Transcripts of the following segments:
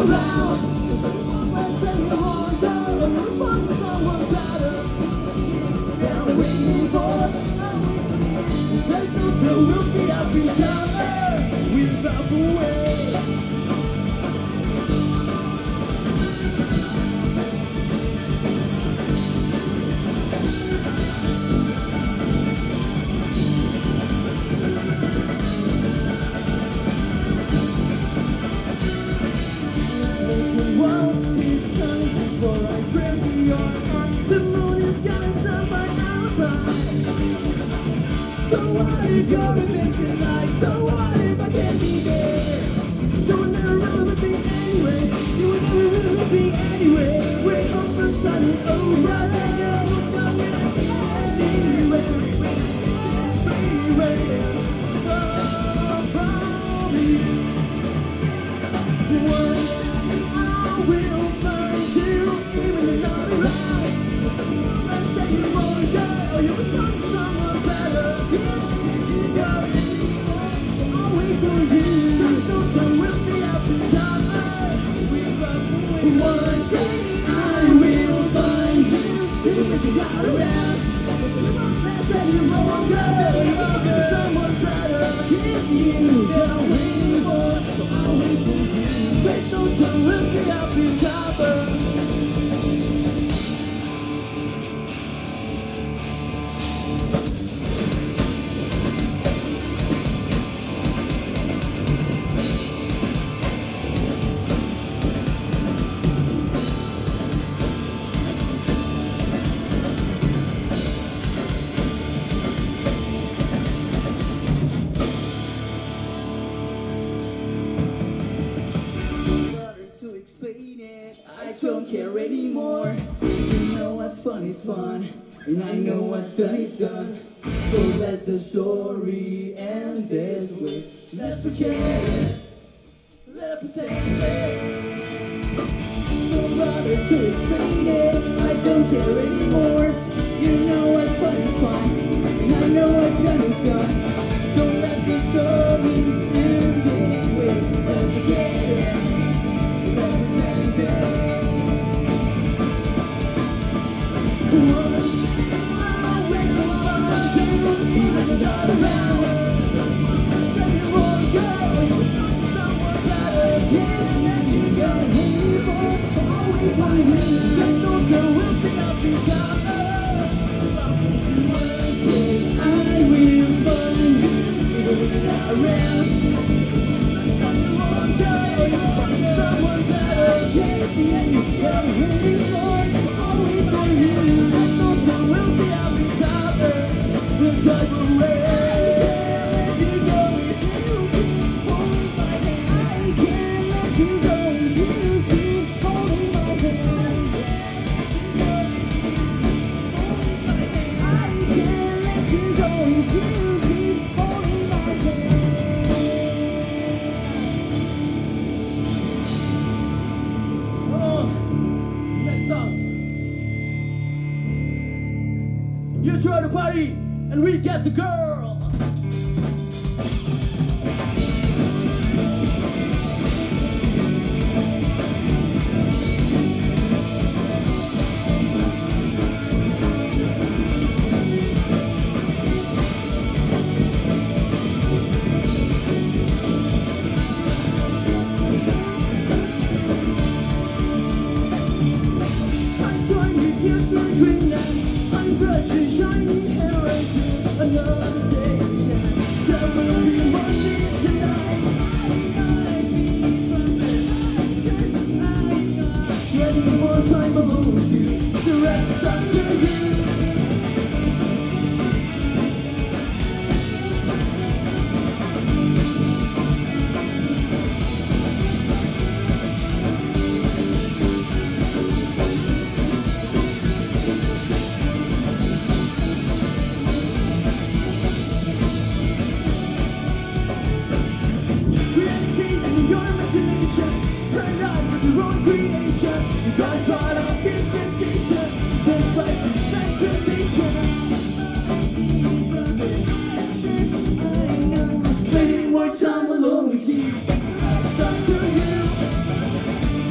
around. Let's say you want to find someone better. Yeah, we're waiting for. There's no till we'll see up each other without the way. You're missing life, so what if I can't be there? You would never really be anyway. You would never really be anyway. We're home for sunny over. Anyway. I don't care anymore. You know what's fun is fun, and I know what's done is done. So let the story end this way. Let's pretend it. Let's pretend it. So bother to explain it. I don't care anymore. You know what's fun is fun, and I know what's done is done. So let the story end this way. Let's forget it. Let's pretend it. You try to party, and we get the girl. Spending more time alone with you. It's up to you.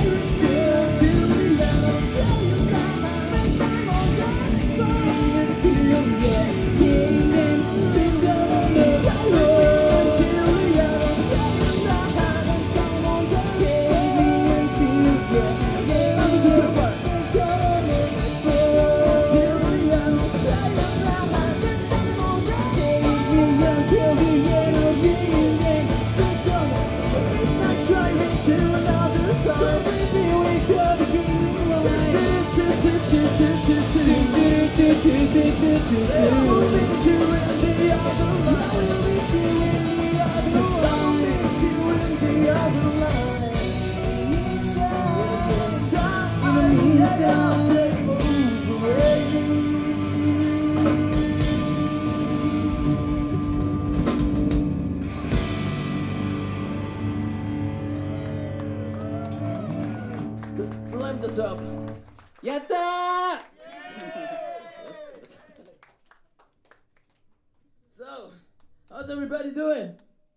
Time's us up. Yatta! So, how's everybody doing?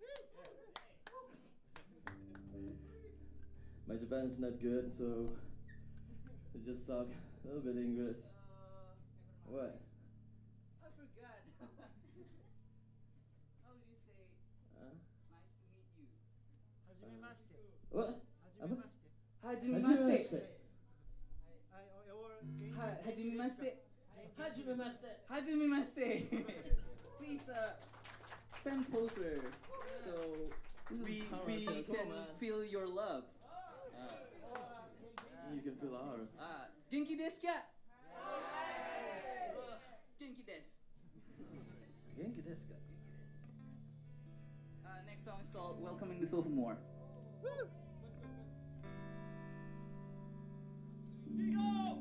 My Japan's not good, so I just talk a little bit English. What? I forgot. How do you say nice to meet you? What? Hajimemashite. Hajimemashite. Hajimemashite. Please stand closer so we can feel your love. You can feel ours. Genki desu ka? Genki desu. Genki desu ka? Next song is called Welcoming the Sophomore. Woo! Here you go!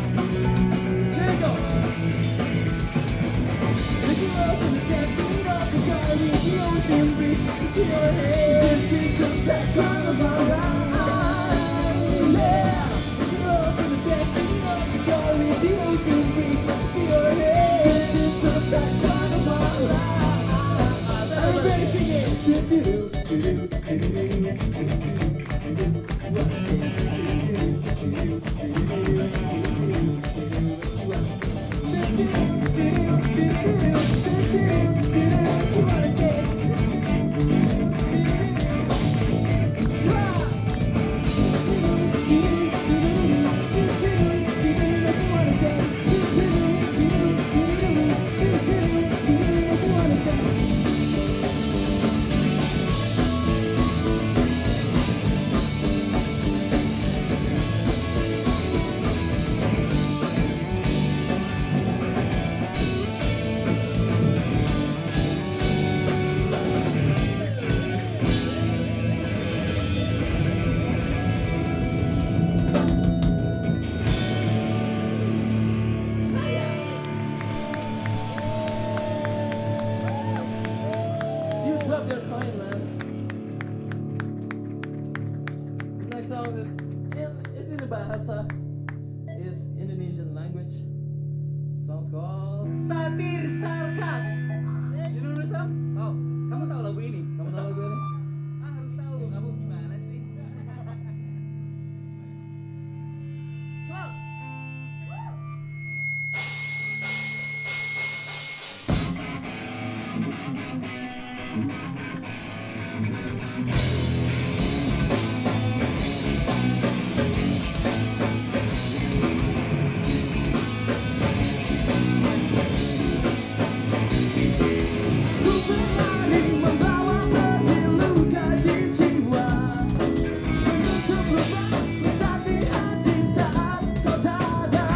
There you go. bahasa. It's Indonesian language. Song's called Satir Sarkas. You know this song? Oh, kamu tahu lagu ini? Kamu tahu lagu ini? Harus tahu. Kamu gimana sih? Ku berlari membawa pergi luka di jiwa, menutup lubang besar di hati saat kau tak ada.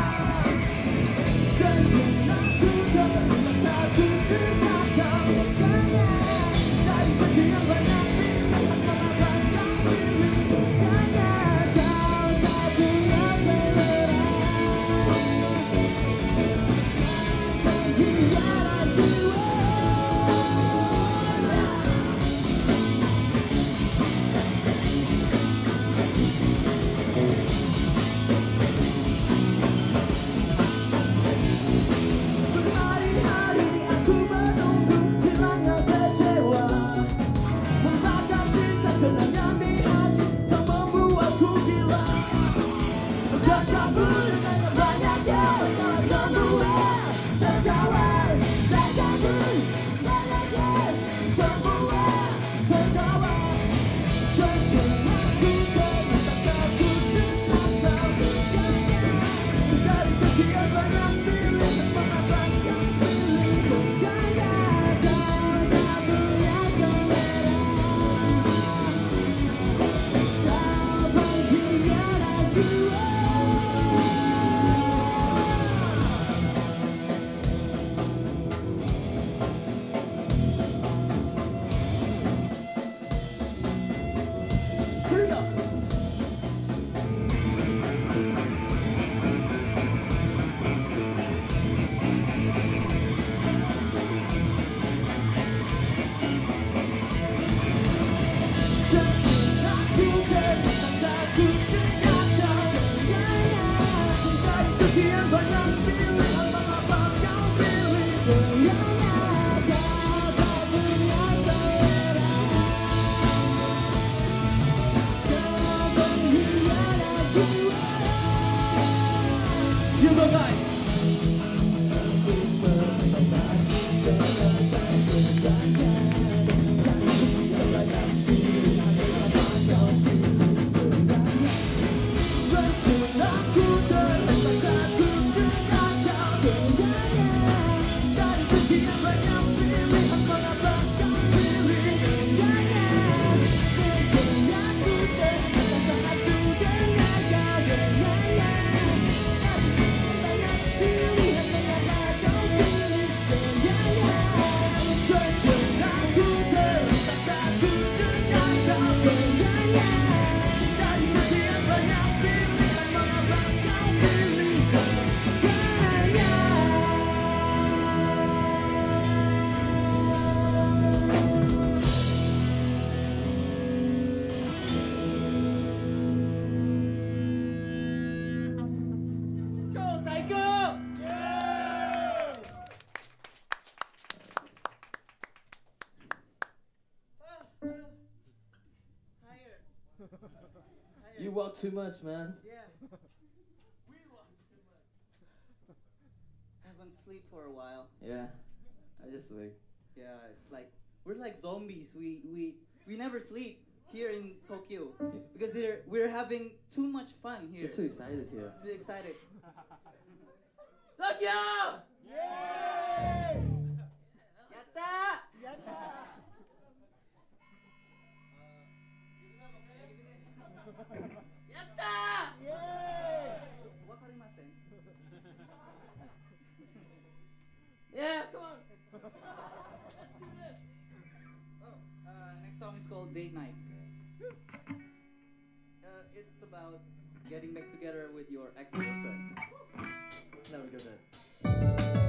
Sejenak ku terasa ku dengar kau bertanya, dari sekian banyak pilihan mana kau pilih? Bukannya kau tak punya selera, pengkhianat jiwa. Berhari-hari aku menunggu hilangnya kecewa, membakar sisa kenangan di hati, kau membuatku gila. Sudah kabur dengan banyaknya malah semua tertawa, dan kabur banyaknya semua tertawa. Sejenak ku terasa ku dengar kau bertanya, dari sekian banyak pilihan mana kau pilih? Bukannya kau tak punya selera, kau pengkhianat jiwa. Here we go. Sejenak ku terasa ku dengar kau bertanya, dari sekian banyak pilihan mana kau pilih? Bukannya kau tak punya selera, kau pengkhianat jiwa. You go guys. Sejenak ku terasa ku dengar kau bertanya, dari sekian banyak pilihan mana kau pilih? Bukannya sejenak ku terasa ku dengar kau bertanya, dari sekian banyak pilihan mana kau pilih? Bukannya sejenak ku terasa ku dengar kau bertanya, dari sekian banyak pilihan mana kau pilih? Bukannya. Go Psycho! Tired. You walk too much, man. Yeah. We walk too much. Haven't sleep for a while. Yeah. I just wake. Yeah, it's like we're like zombies. We never sleep here in Tokyo because we're having too much fun here. You're so excited here. Too excited. Tokyo! Yatta! Yatta! Wakarimasen. Yeah, come on. Let's do this. Oh, next song is called Date Night. It's about getting back together with your ex-girlfriend. Never go that.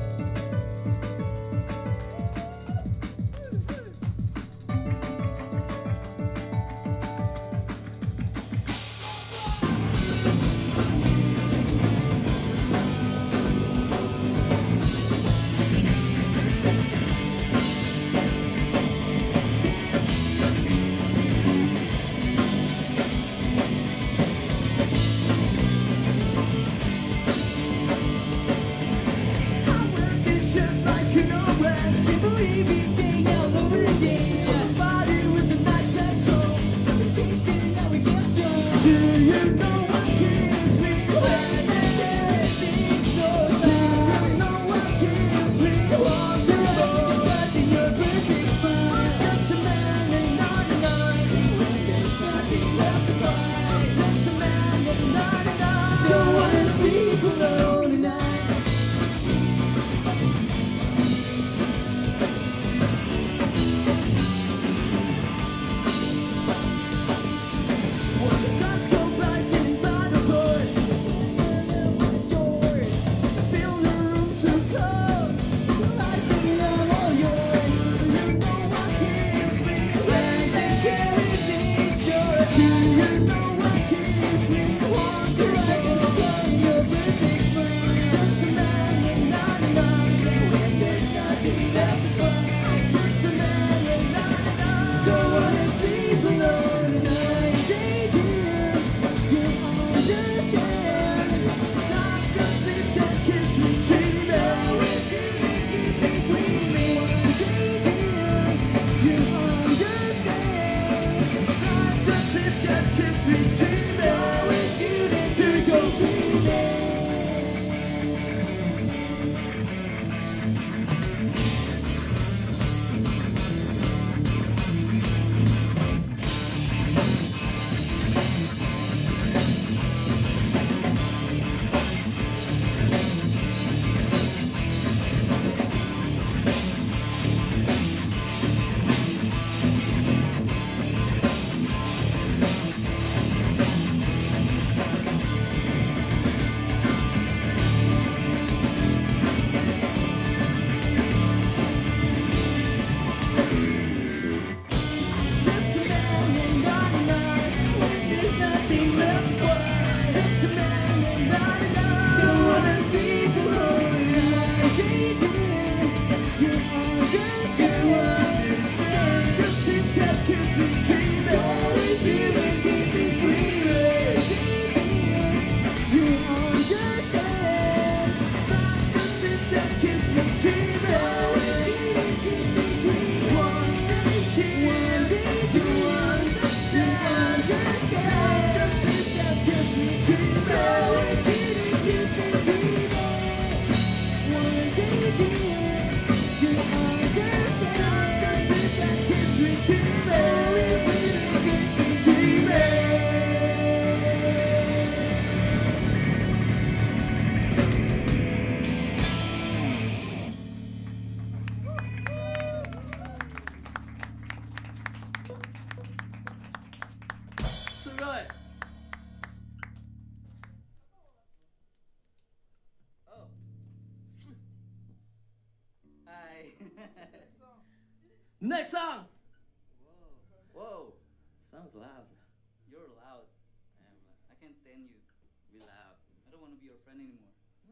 Next song. Whoa, Sounds loud. you're loud. I can't stand you. Be loud. I don't want to be your friend anymore.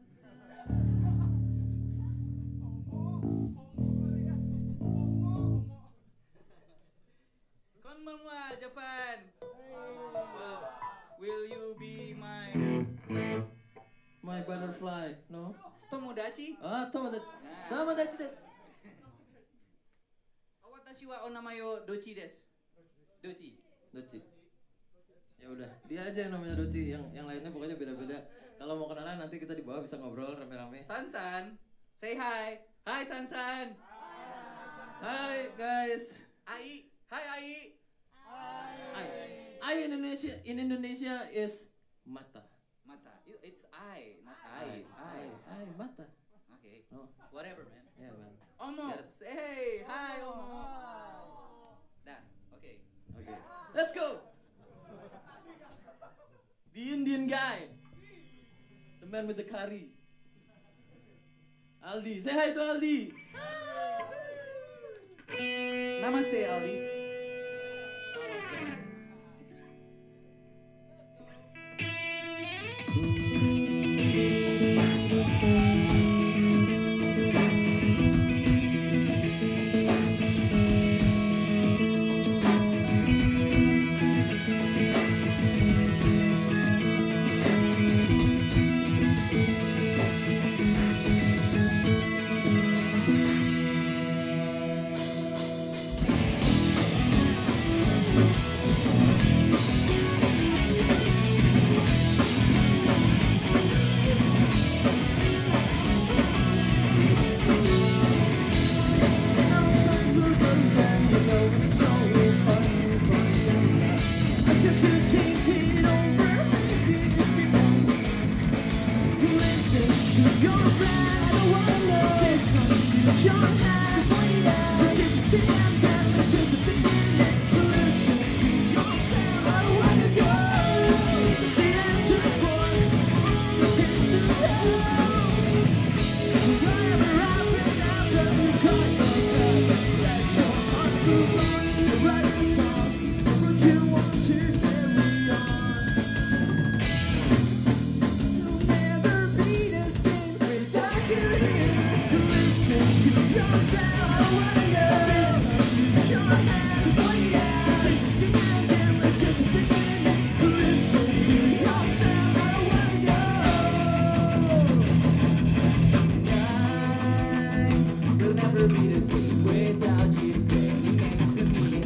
Konbanwa, Japan. Well, will you be my My butterfly. No. Tomodachi? Ah, Tomodachi desu. Watashi wa onamayo Dochi desu. Dochi. Doci. Ya udah, dia aja yang namanya Doci, yang lainnya pokoknya beda-beda. Kalau mau kenalan nanti kita di bawah bisa ngobrol rame-rame. Sansan, say hi. Hi Sansan. Hai guys. Ai, hi Ai. I in Indonesia is mata. Mata. It's I, not I. I mata. Okay. Oh, Whatever, man. yeah man. Omo, Yeah. say hey, hi Omo. Dah, okay. Okay, let's go. The Indian guy, the man with the curry. Aldi, say hi to Aldi. Namaste, Aldi. Will never be the same without you standing next to me.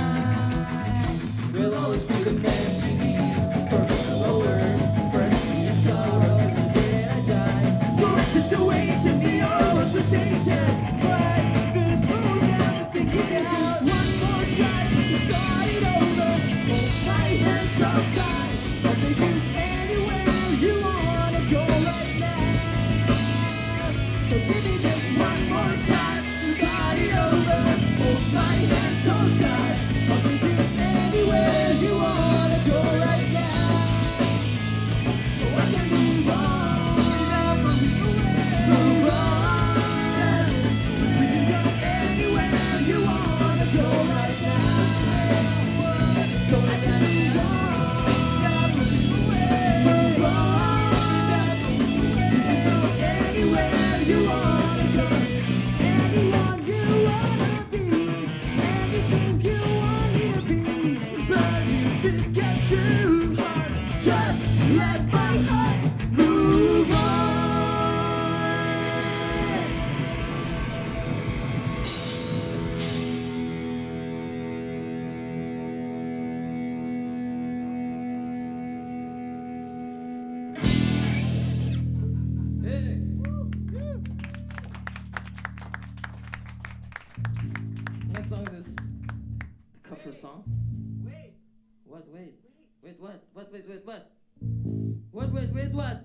I will always be the man you need, for better or worse, for happy and sorrow till the day I die. So let situation be our conversation. Try to slow down and think it out. One more shot to start it over. Hold my hand so tight, I'll take you anywhere you wanna go right now. So give me just one more shot to start it over. Hold my hand so tight, I'll take you anywhere you wanna go right now. So I can move on without moving away. Move on. We can go anywhere you wanna go right now. So I can move on without moving away. Move on. We can go anywhere you wanna go. Anyone you wanna be, anything you want me to be. But if it gets too hard, just let my heart move on. Hey. Next song is the cover song. Wait, What? Wait. Wait. What? What? Wait. Wait. What? What? Wait. Wait. What?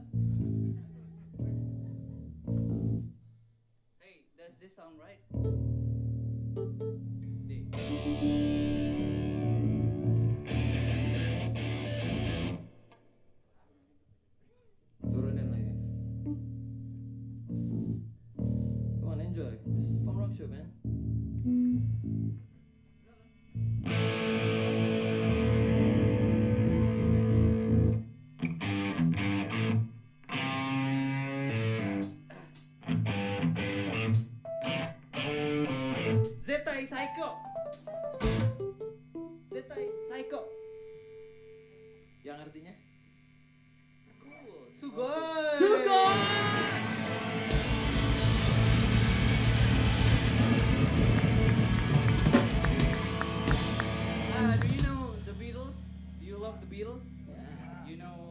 hey, does this sound right? Di. Turunin lagi. Come on, enjoy. This is Punk Rock Show, man. Zettai Psycho. Zettai Psycho. Yang artinya? Cool. Sugoi. Sugoi. Do you know the Beatles? Do you love the Beatles? Yeah. You know,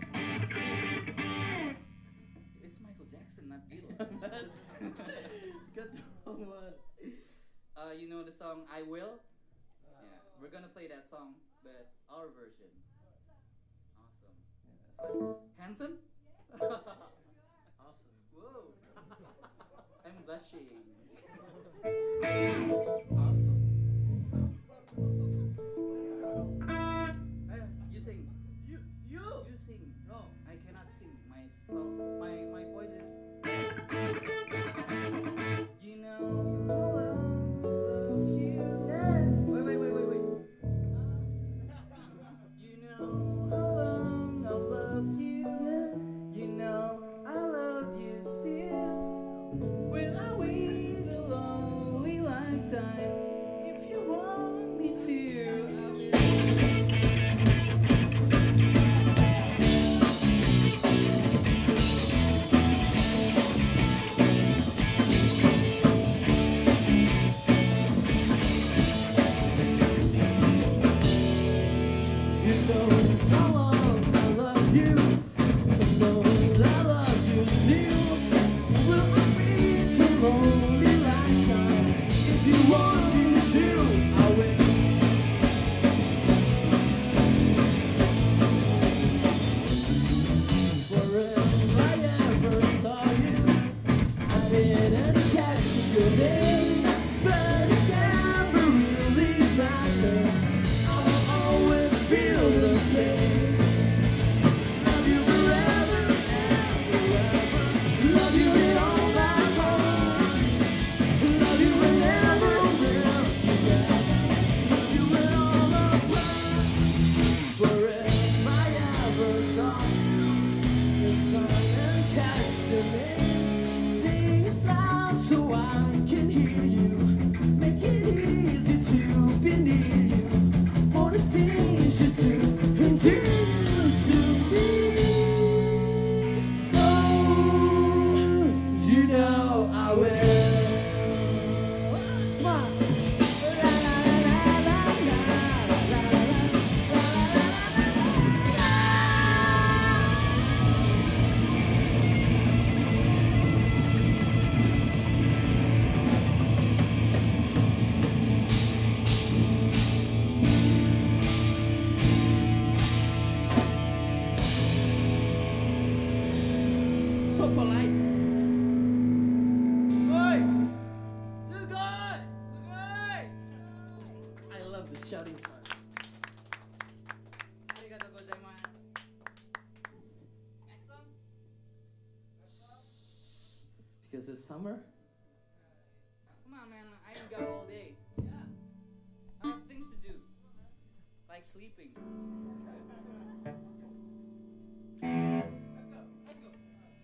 it's Michael Jackson, not Beatles. Got the wrong one. You know the song I Will? Yeah, we're gonna play that song, but our version. Awesome. Handsome? Awesome. Whoa. I'm blushing. Awesome. You sing. You. You sing. No. I cannot sing. My song. My voice is. You know I love you. Wait. You know how long I've loved you. You know I love you still. Will I wait a lonely lifetime? If you want me to, I will. shouting part. Arigatou gozaimasu. Next song? Because it's summer. Come on, man. I ain't got all day. Yeah. I have things to do. Like sleeping. Let's go.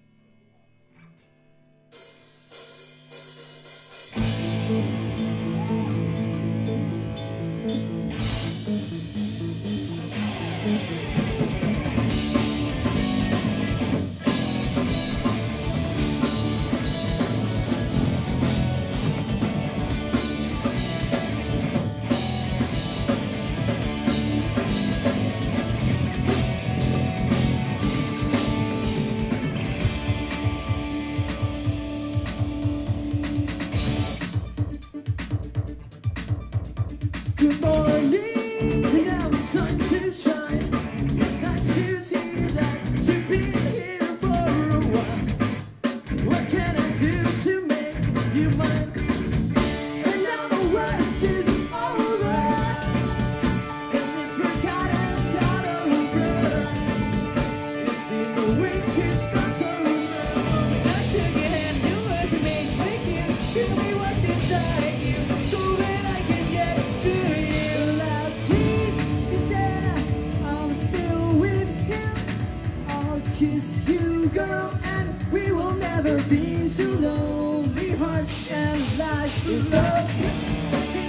Good morning, now it's time to shine. It's nice to see that you've been here for a while. What can I do to make you mine? And now the worst is over, and it's forgotten out over. It's been a week, it's not so long. I took your hand and worked to make you feel me what's inside you, so that I can get to you. Last week she said I'm still with him. I'll kiss you, girl, and we will never be too lonely. Heart and life is up.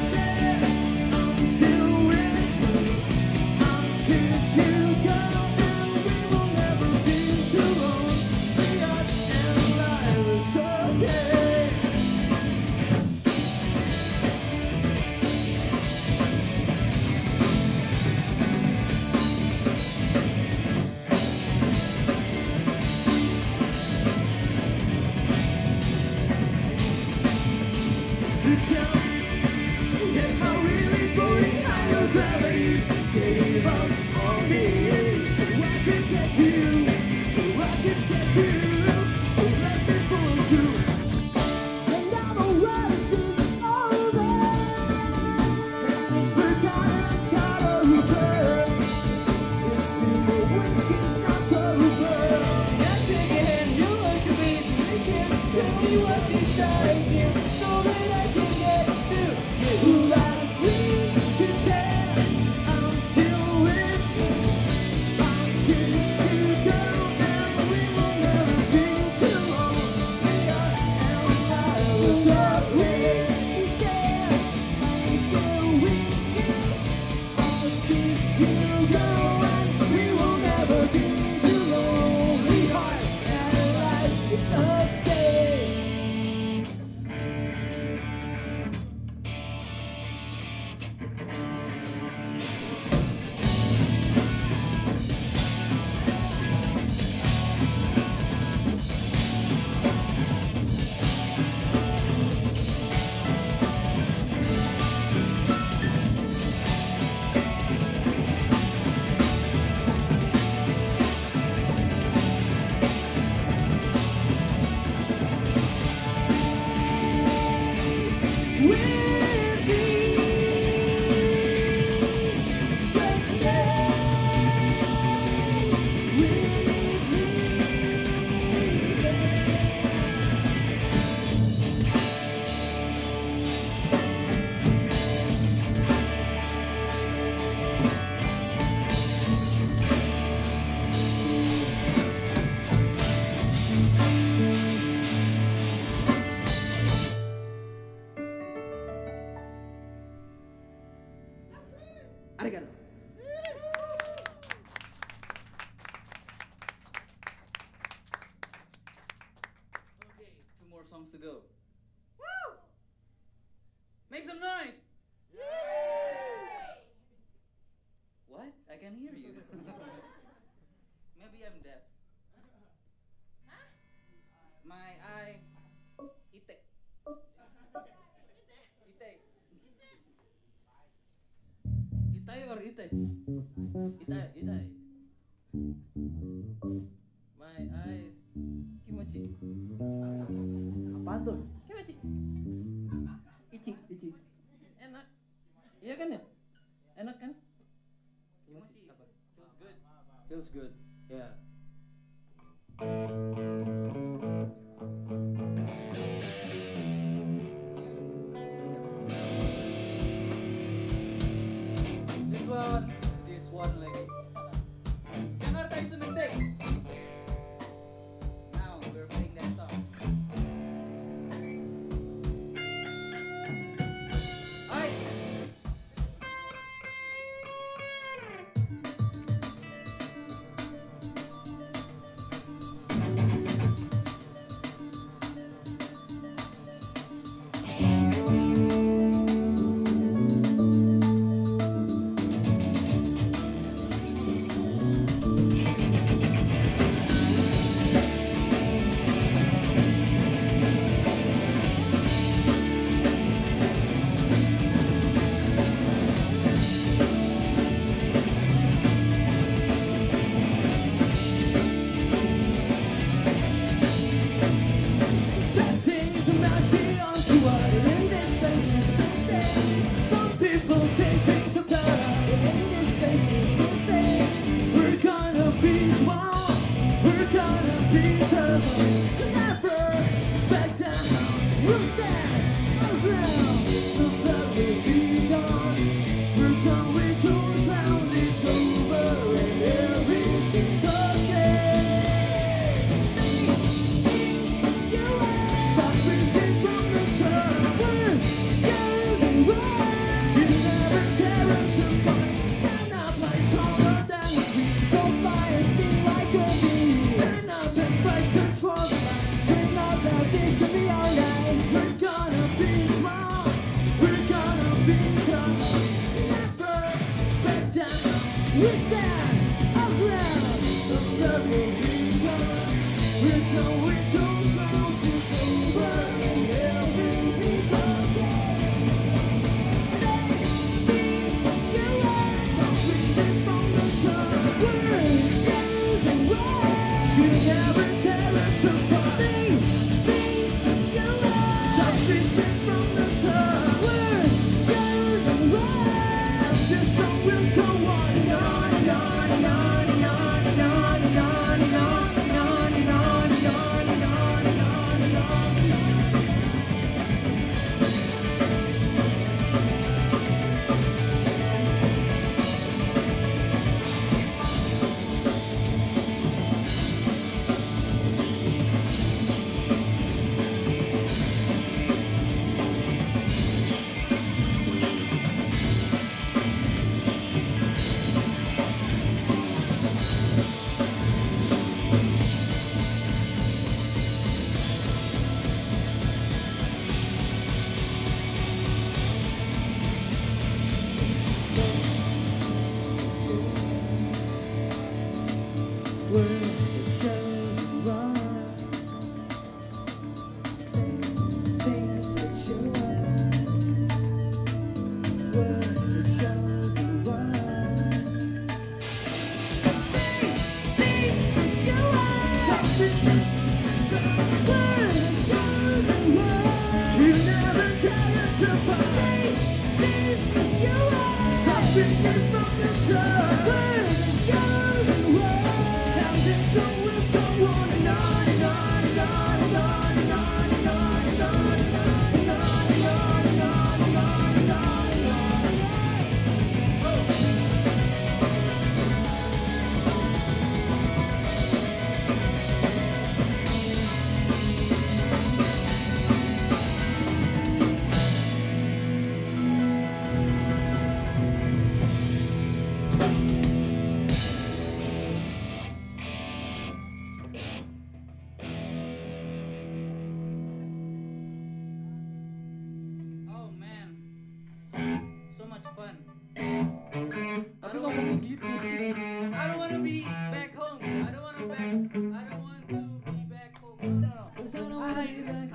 gave up on me so I could get you, so I could get you, so let me fool you. And now the world is over, and it's forgotten, got over. It's been a week, it's not over. Now take it and you look at me, you can't tell me what's inside you, so that I can get to you. Who asked me to say I'm still with you? I kiss you, girl, and we will never be too long. We are empire. Who asked me to say I'm still with you? I'll kiss you, girl, and we will never be too long. We are and life is okay. With me, just stay with me. Arigato. Okay, 2 more songs to go. Woo! Make some noise! What? I can hear you. Maybe I'm deaf. My eye. Ite. Ite. Itai or Itai? Itai, Itai. My eye. Kimochi. Apaan tuh? Kimochi. Ichi, ichi. Enak. Iya kan ya? Enak kan? Kimochi. Apa? Feels good. Feels good. Yeah. This one lagi. Jakarta is a mistake. Now we're playing that song. Alright.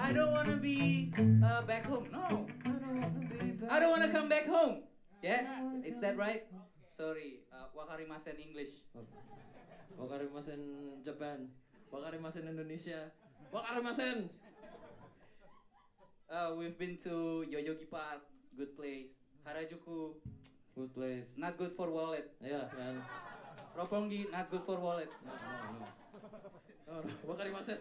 I don't wanna be back home. No, I don't wanna be back. I don't wanna come back home. Yeah, is that right? Sorry, wakarimasen English. Wakarimasen Japan. Wakarimasen Indonesia. Wakarimasen. We've been to Yoyogi Park, good place. Harajuku, Good place. not good for wallet. Yeah, man. Roppongi, not good for wallet. No. Wakarimasen.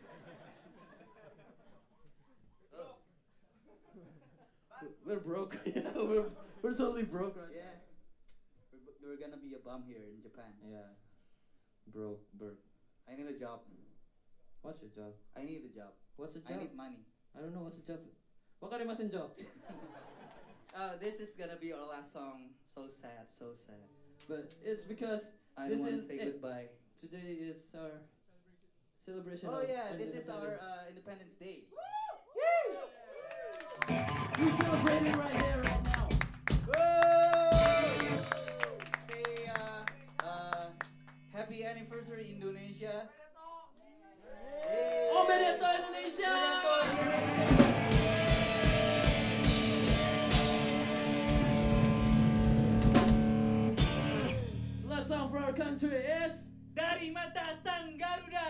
We're broke. Yeah, we're totally broke right Yeah, we're gonna be a bum here in Japan. Yeah. Broke. I need a job. What's your job? I need a job. What's a I job? need money. I don't know what's a job. Wakarimasen job. This is gonna be our last song. So sad. But it's because I this don't want is to say it. goodbye. Today is our celebration. Oh of yeah, this is our independence. Independence Day. We celebrating right here, right now. Whoa! Say happy anniversary Indonesia. Hey. Omedeto Indonesia! Omedeto Indonesia! The last song for our country is Dari Mata Sang Garuda.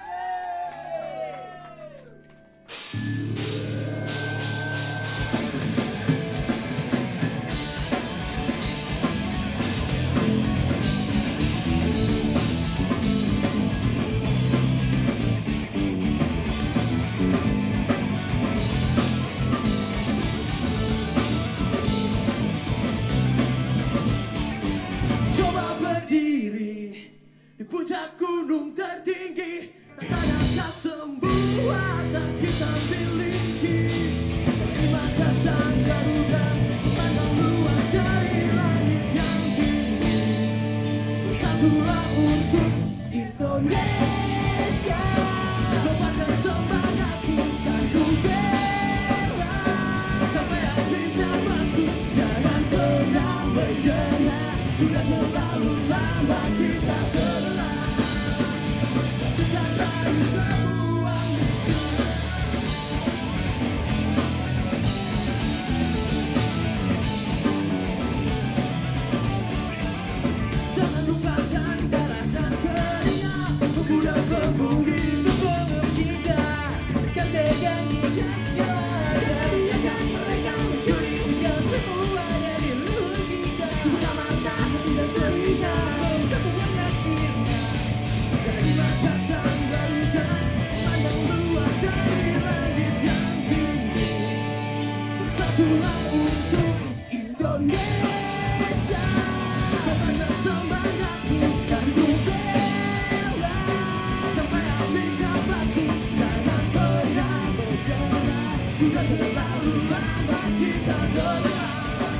coba berdiri di puncak gunung tertinggi, tak sayangkan semua tak kita miliki. Dari mata sang Garuda memandang luas dari langit yang tinggi. Bersatulah untuk Indonesia. Lepaskan semangatku kan ku bela sampai habis nafasku. Jangan pernah menyerah. Sudah terlalu lama kita telah raih semua. Jangan lupakan darah dan keringat pemuda pemudi sebelum kita kasih janji segala jadi akan mereka mencuri yang semuanya di leluhur kita. Buka mata dan telinga semuanya sirna dari mata sang Garuda pandang luas dari langit yang tinggi. Bersatulah untuk Indonesia. Katakan semangatku kan ku bela sampai habis nafasku. Jangan pernah menyerah. Sudah terlalu lama kita telah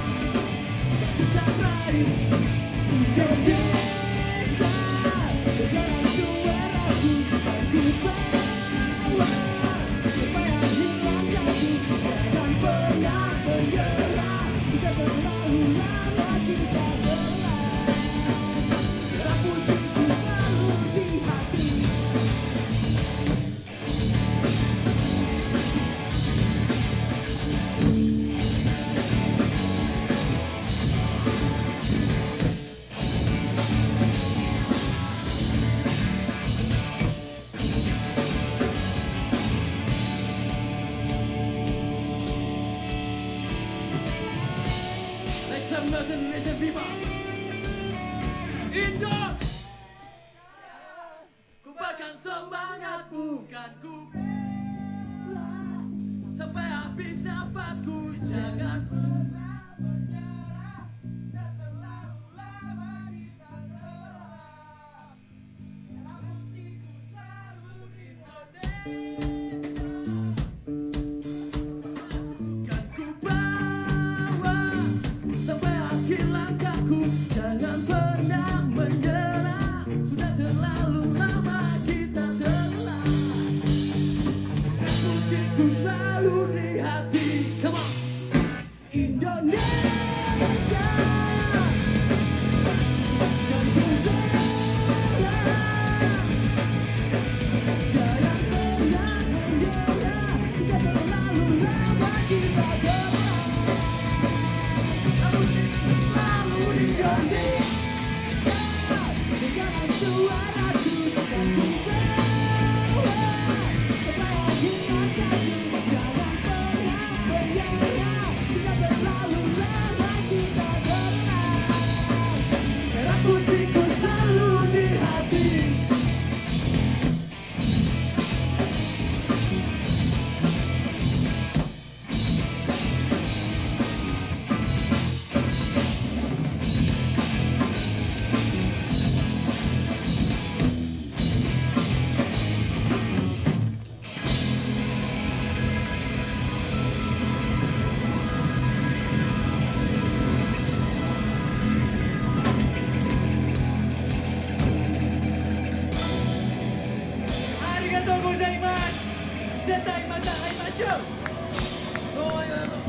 raih Indonesia. Dengan suaraku kan ku bawa supaya hilang jati. Jangan pernah menyerah. Sudah terlalu lama kita telah. Merah putihku selalu di hati. Make some noise Indonesian people. Indo. Kubarkan semangat bukan ku bela sampai habis nafasku. Jangan pernah menyerah. Sudah terlalu lama kita telah. Merah putihku selalu Indonesia. Kan ku bawa sampai akhir langkahku. Jangan pernah menyerah. Sudah terlalu lama kita telah. Putihku selalu di hati. Come on. Indonesia. Kan ku bela. Jangan pernah がとうございます。絶対また会いましょう。 どうもありがとう。